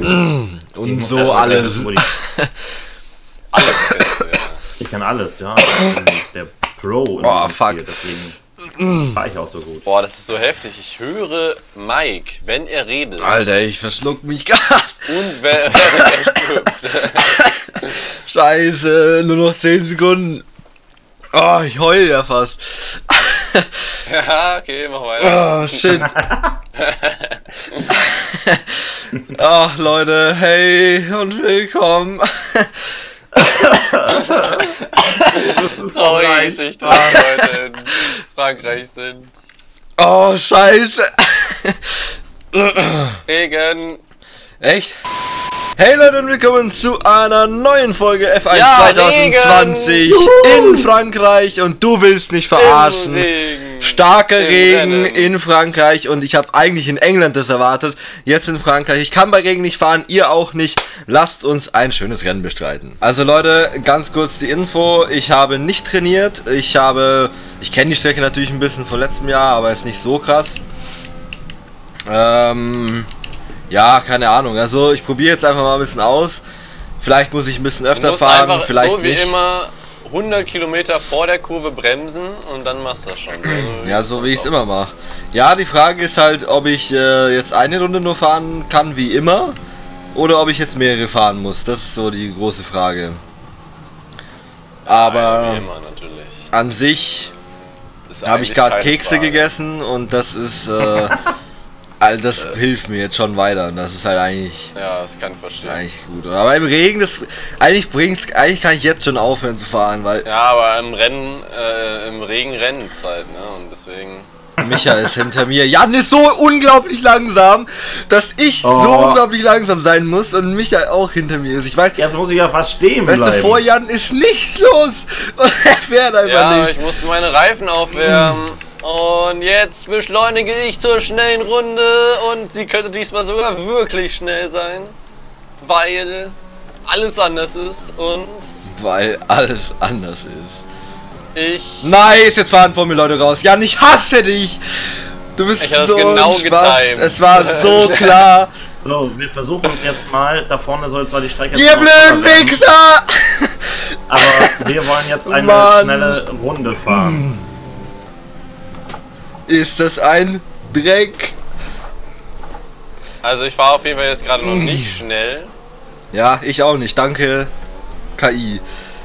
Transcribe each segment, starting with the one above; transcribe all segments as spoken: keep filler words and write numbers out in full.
Und so alles. Alles. Ja. Ich kann alles, ja. Ich bin der Pro. Oh, fuck. Deswegen war ich auch so gut. Boah, das ist so heftig. Ich höre Mike, wenn er redet. Alter, ich verschluck mich grad. Und wenn er stirbt. Scheiße, nur noch zehn Sekunden. Oh, ich heul ja fast. Ja, okay, mach weiter. Oh, shit. Ach, Leute, hey und willkommen. Traurige Geschichte, Leute in Frankreich sind. Oh, scheiße. Regen. Echt? Hey Leute und willkommen zu einer neuen Folge F eins Ja, zwanzig zwanzig in Frankreich und du willst mich verarschen. Regen. Starker Im Regen Rennen. in Frankreich und ich habe eigentlich in England das erwartet, jetzt in Frankreich. Ich kann bei Regen nicht fahren, ihr auch nicht. Lasst uns ein schönes Rennen bestreiten. Also Leute, ganz kurz die Info, ich habe nicht trainiert, ich habe, ich kenne die Strecke natürlich ein bisschen von letztem Jahr, aber ist nicht so krass. Ähm... Ja, keine Ahnung. Also ich probiere jetzt einfach mal ein bisschen aus. Vielleicht muss ich ein bisschen öfter Du musst fahren, einfach vielleicht so wie nicht. immer hundert Kilometer vor der Kurve bremsen und dann machst du das schon. Also, Ja, so wie ich es immer mache. Ja, die Frage ist halt, ob ich äh, jetzt eine Runde nur fahren kann wie immer oder ob ich jetzt mehrere fahren muss. Das ist so die große Frage. Aber ja, wie immer natürlich. an sich Ist habe ich eigentlich gerade keine Kekse Frage. gegessen und das ist... Äh, all das hilft mir jetzt schon weiter und das ist halt eigentlich... Ja, das kann ich verstehen. Eigentlich gut. Aber im Regen, das eigentlich bringt's, eigentlich kann ich jetzt schon aufhören zu fahren, weil Ja, aber im Rennen, äh, im Regen rennt's halt, ne? Und deswegen. Micha ist hinter mir. Jan ist so unglaublich langsam, dass ich Oh. so unglaublich langsam sein muss und Micha auch hinter mir ist. Ich weiß, Jetzt muss ich ja fast stehen weißt bleiben. du, vor Jan ist nichts los und er fährt einfach Ja, nicht. ich muss meine Reifen aufwärmen. Und jetzt beschleunige ich zur schnellen Runde und sie könnte diesmal sogar wirklich schnell sein, weil alles anders ist und Weil alles anders ist. ich... Nice, jetzt fahren vor mir Leute raus. Jan, ich hasse dich. Du bist Ich hab das so genau ein Spaß. getimed. Es war so klar. So, wir versuchen uns jetzt mal. Da vorne soll zwar die Strecke... Ihr zwar blöden werden, Wichser! Aber wir wollen jetzt eine Mann. schnelle Runde fahren. Ist das ein Dreck? Also ich war auf jeden Fall jetzt gerade noch nicht schnell. Ja, ich auch nicht. Danke, K I.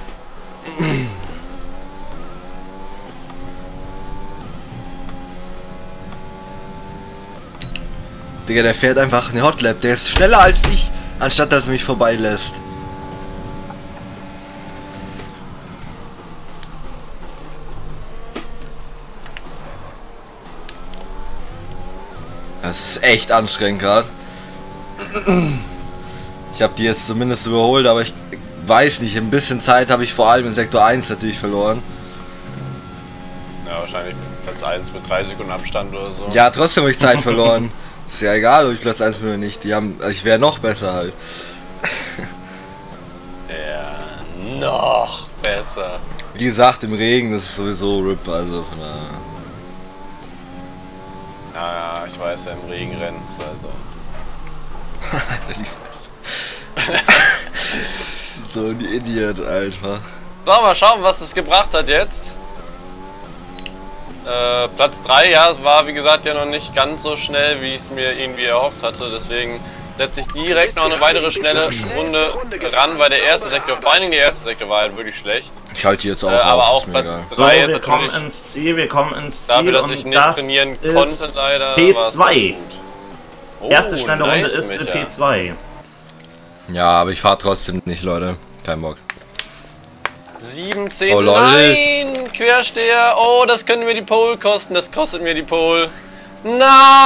Digga, der fährt einfach eine Hotlap. Der ist schneller als ich, anstatt dass er mich vorbeilässt. Das ist echt anstrengend gerade. Ich habe die jetzt zumindest überholt, aber ich weiß nicht, ein bisschen Zeit habe ich vor allem in Sektor eins natürlich verloren. Ja, wahrscheinlich Platz eins mit drei Sekunden Abstand oder so. Ja, trotzdem habe ich Zeit verloren. Ist ja egal, ob ich Platz eins bin oder nicht. Die haben, also ich wäre noch besser halt. Ja, noch besser. Wie gesagt, im Regen, das ist sowieso R I P, also von der... Ja, ja, ich weiß ja, im Regen rennt's, also. So ein Idiot, Alter. So, mal schauen, was es gebracht hat jetzt. Äh, Platz drei, ja, es war wie gesagt ja noch nicht ganz so schnell, wie ich es mir irgendwie erhofft hatte. Deswegen setze ich direkt noch eine weitere schnelle Runde ran, weil der erste Sektor, vor allen Dingen der erste Sektor war halt wirklich schlecht. Ich halte die jetzt auch Äh, auf, aber auch ist mir Platz egal. drei So, ist wir kommen natürlich, ins Ziel, wir kommen ins Ziel. dafür, dass und ich nicht das trainieren ist konnte, leider. P war es zwei. ganz gut. Oh, Erste schnelle Runde nice, ist Micha. P zwei. Ja, aber ich fahre trotzdem nicht, Leute. Kein Bock. sieben, zehn, Oh, lol. nein, Quersteher, oh, das könnte mir die Pole kosten, das kostet mir die Pole. Nein!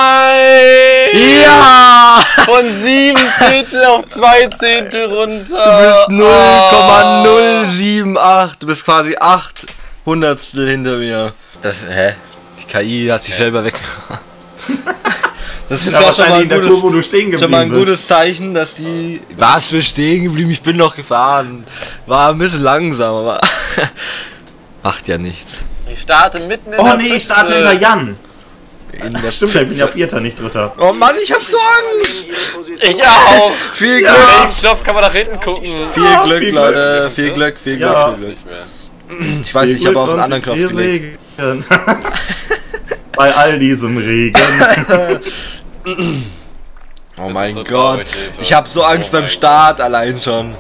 Ja! Von sieben Zehntel auf zwei Zehntel runter. Du bist null Komma null Oh. sieben acht. Du bist quasi acht Hundertstel hinter mir. Das, hä? Die K I hat sich selber weg. Das ist Ja, ja schon mal wahrscheinlich ein in der gutes, Kurve, wo du stehen schon mal ein geblieben gutes Zeichen, dass die... Was für stehen geblieben? Ich bin noch gefahren. War ein bisschen langsam, aber... Macht ja nichts. Ich starte mitten in Oh der nee, ich Pfütze. starte hinter Jan. In der Stimmt, ich bin Pfütze. ja Vierter, nicht Dritter. Oh Mann, ich hab so Angst! Ich auch! Viel Ja. Glück! Wenn ich klopf, kann man nach hinten gucken. Viel Ja, Glück, viel Leute! Glück. Viel Glück, viel Glück, Ja. viel Glück. Nicht mehr. Ich weiß nicht, ich habe auf einen anderen Knopf Wir gelegt. Segen. Bei all diesem Regen. Oh Das mein ist so Gott. traurig, Hilfe. Ich habe so Angst Oh beim mein Start allein schon.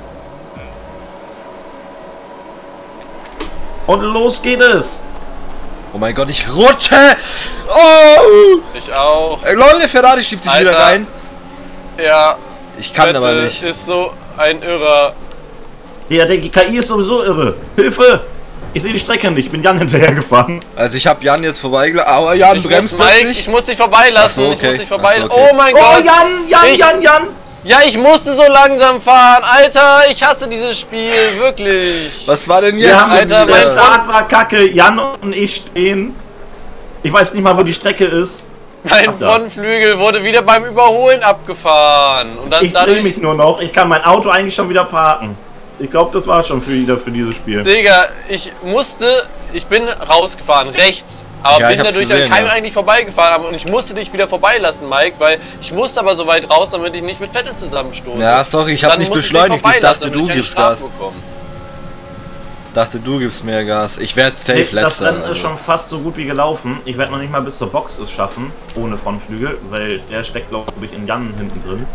Und los geht es. Oh mein Gott, ich rutsche! Oh! Ich auch. Äh, Leute, der Ferrari schiebt sich Alter. wieder rein. Ja. Ich kann aber Vettel nicht. ist so ein Irrer. Ja, die K I ist sowieso irre. Hilfe! Ich sehe die Strecke nicht. Ich bin Jan hinterhergefahren. Also ich habe Jan jetzt vorbeigelassen. Aber Jan Ich muss, bremst Mike, plötzlich. ich muss dich vorbeilassen. Ach so, Ich muss okay. dich vorbeilassen. Ach so, okay. Oh mein Oh, Gott. Jan, Jan, Ich- Jan, Jan! Ja, ich musste so langsam fahren. Alter, ich hasse dieses Spiel. Wirklich. Was war denn Wir jetzt? haben schon Alter, wieder? der mein Start war kacke. Jan und ich stehen. Ich weiß nicht mal, wo die Strecke ist. Mein Ach, da. Frontflügel wurde wieder beim Überholen abgefahren. Und dann Ich drehe dadurch... mich nur noch. Ich kann mein Auto eigentlich schon wieder parken. Ich glaube, das war schon für wieder für dieses Spiel. Digga, ich musste... Ich bin rausgefahren, rechts. Aber Ja, ich bin hab's dadurch gesehen, an keinem ja. eigentlich vorbeigefahren. Und ich musste dich wieder vorbeilassen, Mike, weil ich musste aber so weit raus, damit ich nicht mit Vettel zusammenstoße. Ja, sorry, ich habe Dann nicht musste dich beschleunigt. Ich vorbeilassen, dachte, damit du ich eine gibst Strafe Gas. bekomme. Dachte, du gibst mehr Gas. Ich werde safe Nee, das letzter. Rennen ist also. schon fast so gut wie gelaufen. Ich werde noch nicht mal bis zur Box es schaffen, ohne Frontflügel, weil der steckt, glaube ich, in Jan hinten drin.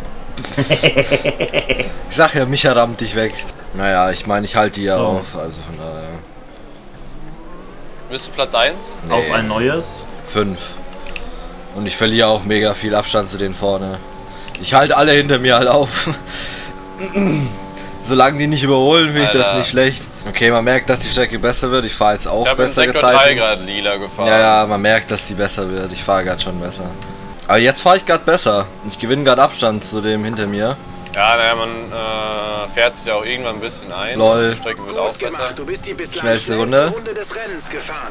Ich sag ja, Micha rammt dich weg. Naja, ich meine, ich halte die ja So. auf. Also von daher. Bist du Platz eins? Nee, Auf ein neues. fünf. Und ich verliere auch mega viel Abstand zu denen vorne. Ich halte alle hinter mir halt auf. Solange die nicht überholen, finde ich das Alter. nicht schlecht. Okay, man merkt, dass die Strecke besser wird. Ich fahre jetzt auch Ich habe in bessere Sektor drei Zeiten. gerade lila gefahren. Ja, ja, man merkt, dass die besser wird. Ich fahre gerade schon besser. Aber jetzt fahre ich gerade besser. Ich gewinne gerade Abstand zu dem hinter mir. Ja, naja, man äh, fährt sich ja auch irgendwann ein bisschen ein. Lol. Die Strecke wird auch Gut besser. gemacht, du bist die bislang Schnellste schnellste Runde. Runde des Rennens gefahren.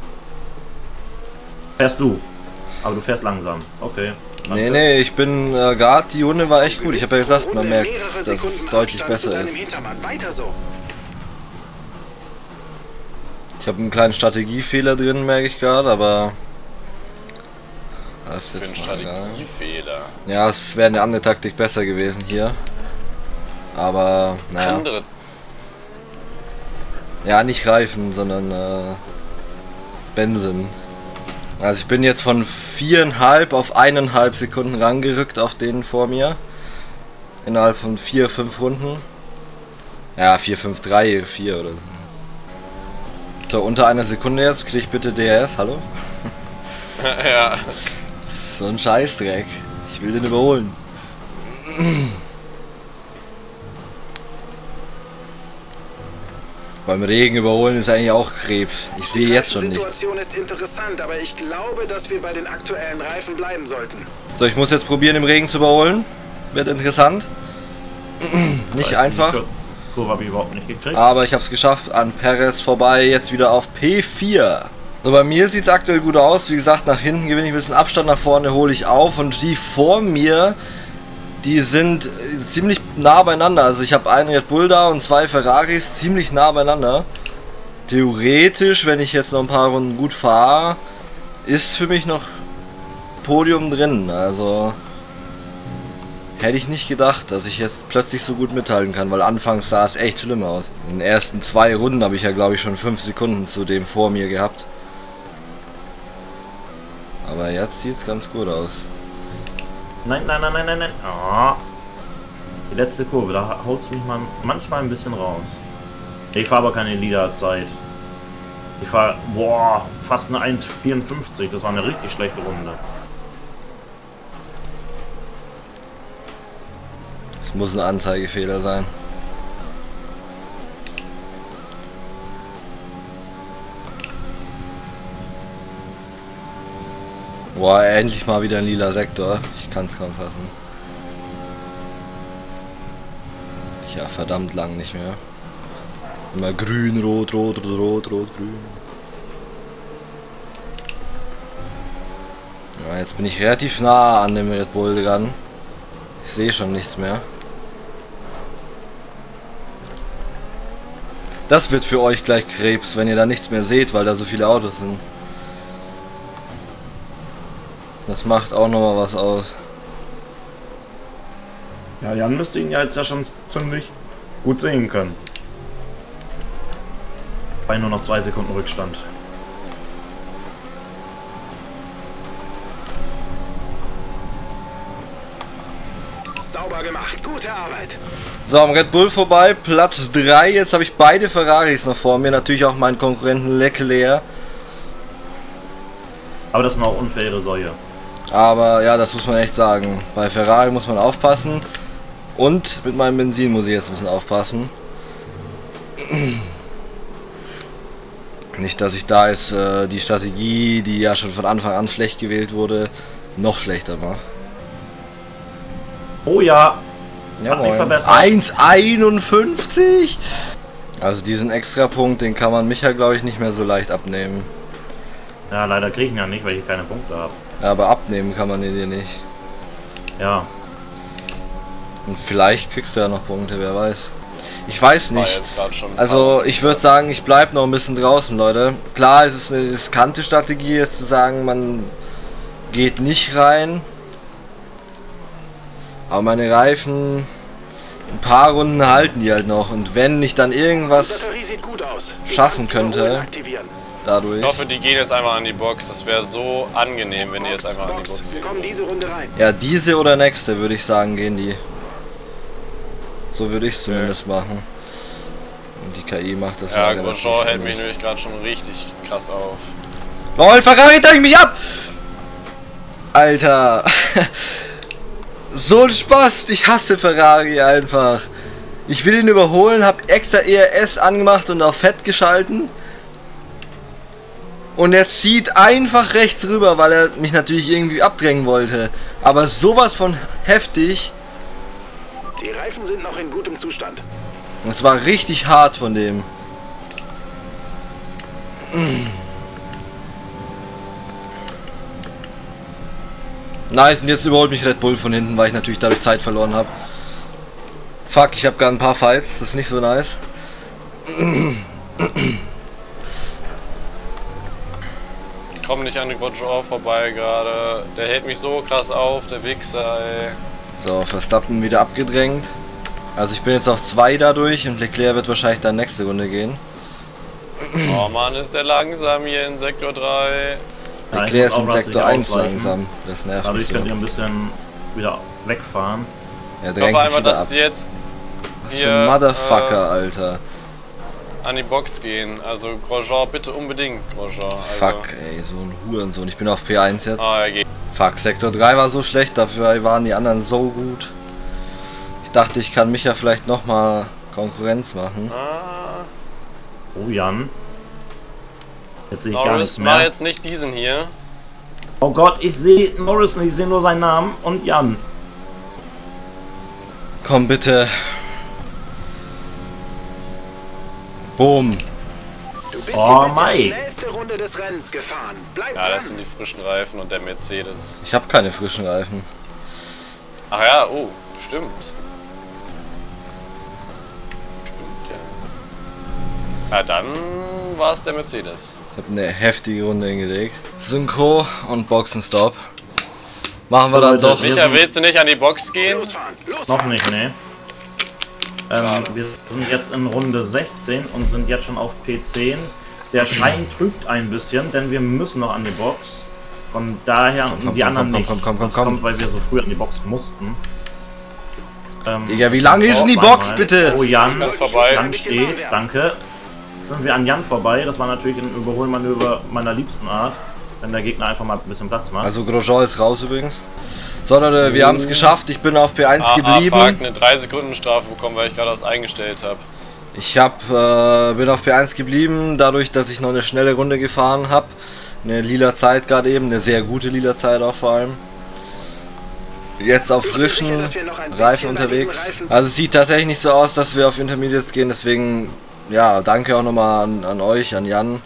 Fährst du. Aber du fährst langsam. Okay. Nee, nee, ich bin äh, gerade, die Runde war echt gut. Ich habe ja gesagt, man merkt, dass es deutlich besser ist. Weiter so. Ich habe einen kleinen Strategiefehler drin, merke ich gerade, aber das Für einen wird mal egal. Strategiefehler. Ja, es wäre eine andere Taktik besser gewesen hier. Aber, naja. Andere. Ja, nicht Reifen, sondern äh, Benzin. Also ich bin jetzt von viereinhalb auf eineinhalb Sekunden rangerückt auf den vor mir. Innerhalb von vier, fünf Runden. Ja, vier, fünf, drei, vier oder so. So, unter einer Sekunde jetzt, krieg ich bitte D R S, hallo? Ja. So ein Scheißdreck. Ich will den überholen. Beim Regen überholen ist eigentlich auch Krebs. Ich sehe jetzt schon Die nichts. Situation ist interessant, aber ich glaube, dass wir bei den aktuellen Reifen bleiben sollten. So, ich muss jetzt probieren, im Regen zu überholen. Wird interessant. Nicht einfach. Die Kurve habe ich überhaupt nicht gekriegt. Aber ich habe es geschafft. An Perez vorbei. Jetzt wieder auf P vier. So, bei mir sieht es aktuell gut aus. Wie gesagt, nach hinten gewinne ich ein bisschen Abstand. Nach vorne hole ich auf. Und die vor mir, die sind äh, ziemlich nah beieinander. Also ich habe einen Red Bull da und zwei Ferraris ziemlich nah beieinander. Theoretisch, wenn ich jetzt noch ein paar Runden gut fahre, ist für mich noch Podium drin. Also hätte ich nicht gedacht, dass ich jetzt plötzlich so gut mithalten kann, weil anfangs sah es echt schlimm aus. In den ersten zwei Runden habe ich ja, glaube ich, schon fünf Sekunden zu dem vor mir gehabt. Aber jetzt sieht es ganz gut aus. Nein, nein, nein, nein, nein, nein. Ah. Die letzte Kurve, da haut es mich mal manchmal ein bisschen raus. Ich fahre aber keine Liederzeit. Ich fahre, boah, fast eine eins vierundfünfzig. Das war eine richtig schlechte Runde. Es muss ein Anzeigefehler sein. Boah, endlich mal wieder ein lila Sektor. Ich kann es kaum fassen. Ja, verdammt lang nicht mehr. Immer grün, rot, rot, rot, rot, grün. Ja, jetzt bin ich relativ nah an dem Red Bull dran. Ich sehe schon nichts mehr. Das wird für euch gleich Krebs, wenn ihr da nichts mehr seht, weil da so viele Autos sind. Das macht auch nochmal was aus. Ja, Jan müsste ihn ja jetzt ja schon ziemlich gut sehen können. Bei nur noch zwei Sekunden Rückstand. Sauber gemacht, gute Arbeit. So, am Red Bull vorbei, Platz drei. Jetzt habe ich beide Ferraris noch vor mir. Natürlich auch meinen Konkurrenten Leclerc. Aber das sind auch unfaire Säue. Aber ja, das muss man echt sagen. Bei Ferrari muss man aufpassen. Und mit meinem Benzin muss ich jetzt ein bisschen aufpassen. Nicht, dass ich da jetzt äh, die Strategie, die ja schon von Anfang an schlecht gewählt wurde, noch schlechter mache. Oh ja. Ja, verbessert. eins einundfünfzig? Also diesen Extrapunkt, den kann man Micha, glaube ich, nicht mehr so leicht abnehmen. Ja, leider kriege ich ihn ja nicht, weil ich keine Punkte habe. Ja, aber abnehmen kann man ihn dir nicht. Ja. Und vielleicht kriegst du ja noch Punkte, wer weiß. Ich weiß War nicht. jetzt grad schon Also ich würde sagen, ich bleibe noch ein bisschen draußen, Leute. Klar, es ist eine riskante Strategie, jetzt zu sagen, man geht nicht rein. Aber meine Reifen, ein paar Runden halten die halt noch. Und wenn ich dann Die irgendwas Batterie sieht gut aus. Du schaffen kannst die Überholung könnte, aktivieren. dadurch. Ich hoffe, die gehen jetzt einfach an die Box. Das wäre so angenehm, wenn die jetzt Box, einfach an die Box. Box Wir gehen. kommen diese Runde rein. Ja, diese oder nächste, würde ich sagen, gehen die. So würde ich es zumindest machen. Und die K I macht das Ja, relativ Grosjean hält ähnlich. mich nämlich gerade schon richtig krass auf. LOL, Ferrari drängt mich ab! Alter. So ein Spaß. Ich hasse Ferrari einfach. Ich will ihn überholen, habe extra E R S angemacht und auf Fett geschalten. Und er zieht einfach rechts rüber, weil er mich natürlich irgendwie abdrängen wollte. Aber sowas von heftig. Die Reifen sind noch in gutem Zustand. Das war richtig hart von dem. Nice, und jetzt überholt mich Red Bull von hinten, weil ich natürlich dadurch Zeit verloren habe. Fuck, ich habe gerade ein paar Fights, das ist nicht so nice. Komm nicht an den Grosjean vorbei gerade. Der hält mich so krass auf, der Wichser, ey. So, Verstappen wieder abgedrängt. Also ich bin jetzt auf zwei dadurch und Leclerc wird wahrscheinlich dann nächste Runde gehen. Oh Mann, ist der langsam hier in Sektor drei. Ja, ich Leclerc muss ist in aufpassen, Sektor nicht eins ausweichen. langsam. Das nervt mich Dadurch so. könnt ihr ein bisschen wieder wegfahren. Er Ich drängt hoffe mich einfach, wieder dass ab. sie jetzt Was für hier, ein Motherfucker, Alter. äh, an die Box gehen. Also Grosjean, bitte unbedingt Grosjean. Also, Fuck, ey, so ein Hurensohn. Ich bin auf P eins jetzt. Ah, er geht. Fuck, Sektor drei war so schlecht, dafür waren die anderen so gut. Ich dachte, ich kann mich ja vielleicht nochmal Konkurrenz machen. Ah, Oh Jan. Jetzt sehe ich gar Norris, nichts mach mehr. jetzt nicht diesen hier. Oh Gott, ich sehe Norris nicht, ich sehe nur seinen Namen und Jan. Komm bitte. Boom. Du bist Oh, die bisschen Mike. schnellste Runde des Rennens gefahren. Bleib Ja, dran. das sind die frischen Reifen und der Mercedes. Ich habe keine frischen Reifen. Ach ja, oh, stimmt. Stimmt, ja. Ja, dann war es der Mercedes. Ich habe eine heftige Runde hingelegt. Synchro und Boxenstopp. Machen wir dann Leute, doch. wir- Micha, willst du nicht an die Box gehen? Losfahren, Noch losfahren. nicht, ne? Ähm, wir sind jetzt in Runde sechzehn und sind jetzt schon auf P zehn. Der Schein trügt ein bisschen, denn wir müssen noch an die Box. Von daher Komm, komm, die komm, anderen komm, nicht. komm, komm, komm, Das komm. kommt, weil wir so früh an die Box mussten. Ähm, Digga, wie lang ist denn die oh, Box, einmal. bitte? Oh, Jan, Das ist vorbei. Jan steht, danke. Sind wir an Jan vorbei. Das war natürlich ein Überholmanöver meiner liebsten Art. Wenn der Gegner einfach mal ein bisschen Platz macht. Also Grosjean ist raus übrigens. So Leute, wir haben es geschafft. Ich bin auf P eins Ah, ah, geblieben. fuck, eine drei Sekunden Strafe bekommen, weil ich gerade was eingestellt habe. Ich hab, äh, bin auf P eins geblieben, dadurch, dass ich noch eine schnelle Runde gefahren habe. Eine lila Zeit gerade eben, eine sehr gute lila Zeit auch vor allem. Jetzt auf Ich bin frischen sicher, dass wir noch ein bisschen Reifen bei diesen unterwegs. Reifen- Also es sieht tatsächlich nicht so aus, dass wir auf Intermediates gehen, deswegen, ja, danke auch nochmal an, an euch, an Jan.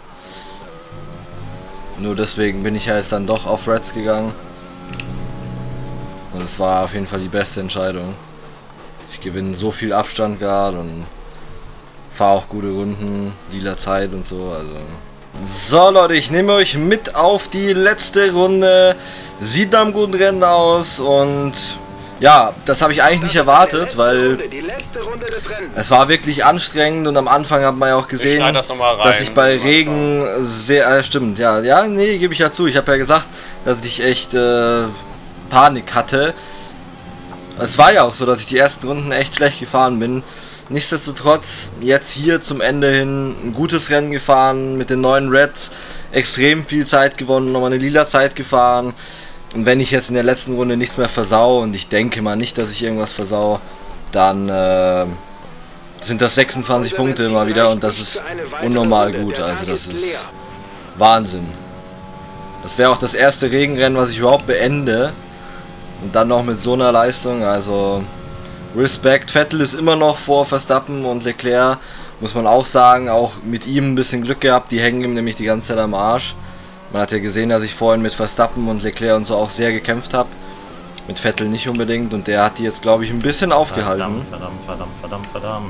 Nur deswegen bin ich ja jetzt dann doch auf Reds gegangen. Und es war auf jeden Fall die beste Entscheidung. Ich gewinne so viel Abstand gerade und fahre auch gute Runden, lila Zeit und so, also So Leute, ich nehme euch mit auf die letzte Runde. Sieht nach einem guten Rennen aus und ja, das habe ich eigentlich nicht erwartet, weil es war wirklich anstrengend und am Anfang hat man ja auch gesehen, das noch mal rein, dass ich bei Regen sehr, äh, stimmt, ja, ja, nee, gebe ich ja zu. Ich habe ja gesagt, dass ich echt äh, Panik hatte. Es war ja auch so, dass ich die ersten Runden echt schlecht gefahren bin. Nichtsdestotrotz jetzt hier zum Ende hin ein gutes Rennen gefahren mit den neuen Reds, extrem viel Zeit gewonnen, nochmal eine lila Zeit gefahren. Und wenn ich jetzt in der letzten Runde nichts mehr versau, und ich denke mal nicht, dass ich irgendwas versau, dann äh, sind das sechsundzwanzig Punkte immer wieder und das ist unnormal gut. Also das ist Wahnsinn. Das wäre auch das erste Regenrennen, was ich überhaupt beende. Und dann noch mit so einer Leistung, also Respekt. Vettel ist immer noch vor Verstappen und Leclerc, muss man auch sagen, auch mit ihm ein bisschen Glück gehabt, die hängen ihm nämlich die ganze Zeit am Arsch. Man hat ja gesehen, dass ich vorhin mit Verstappen und Leclerc und so auch sehr gekämpft habe. Mit Vettel nicht unbedingt und der hat die jetzt, glaube ich, ein bisschen aufgehalten. Verdammt, verdammt, verdammt, verdammt,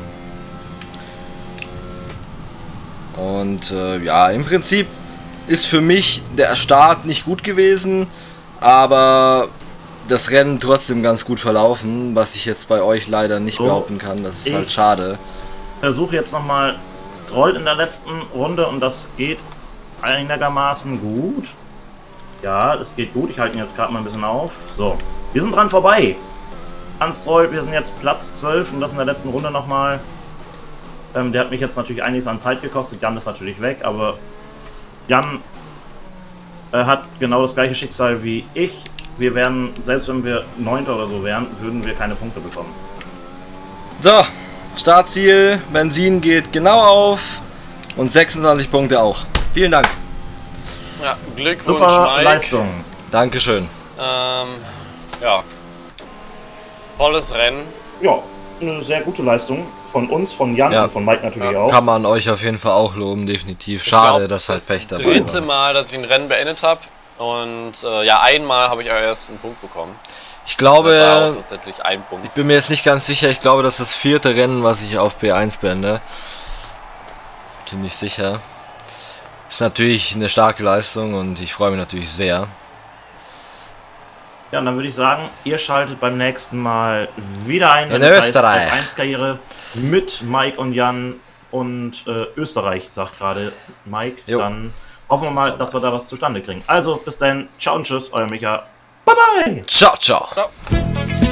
verdammt. Und äh, ja, im Prinzip ist für mich der Start nicht gut gewesen, aber das Rennen trotzdem ganz gut verlaufen, was ich jetzt bei euch leider nicht so, behaupten kann. Das ist halt schade. Ich versuche jetzt nochmal Stroll in der letzten Runde und das geht einigermaßen gut. Ja, das geht gut. Ich halte ihn jetzt gerade mal ein bisschen auf. So, wir sind dran vorbei. An Stroll, wir sind jetzt Platz zwölf und das in der letzten Runde nochmal. Ähm, der hat mich jetzt natürlich einiges an Zeit gekostet. Jan ist natürlich weg, aber Jan äh, hat genau das gleiche Schicksal wie ich. Wir werden, selbst wenn wir Neunter oder so wären, würden wir keine Punkte bekommen. So, Startziel, Benzin geht genau auf und sechsundzwanzig Punkte auch. Vielen Dank. Ja, Glückwunsch, Super Mike. Leistung. Dankeschön. Ähm, ja. Tolles Rennen. Ja, eine sehr gute Leistung von uns, von Jan Ja. und von Mike natürlich Ja. auch. Kann man euch auf jeden Fall auch loben, definitiv. Ich Schade, glaub, dass halt das Pech dabei dritte war. Mal, dass ich ein Rennen beendet habe. Und äh, ja, einmal habe ich aber erst einen Punkt bekommen. Ich Das war glaube, auch tatsächlich ein Punkt. ich bin mir jetzt nicht ganz sicher, ich glaube, das ist das vierte Rennen, was ich auf P eins beende. Ziemlich sicher. Ist natürlich eine starke Leistung und ich freue mich natürlich sehr. Ja, und dann würde ich sagen, ihr schaltet beim nächsten Mal wieder ein. In wenn es heißt Österreich. F eins Karriere mit Mike und Jan und äh, Österreich, sagt gerade Mike. Jo. Dann hoffen wir mal, dass wir da was zustande kriegen. Also, bis dann. Ciao und tschüss, euer Micha. Bye, bye. Ciao, ciao. Ciao.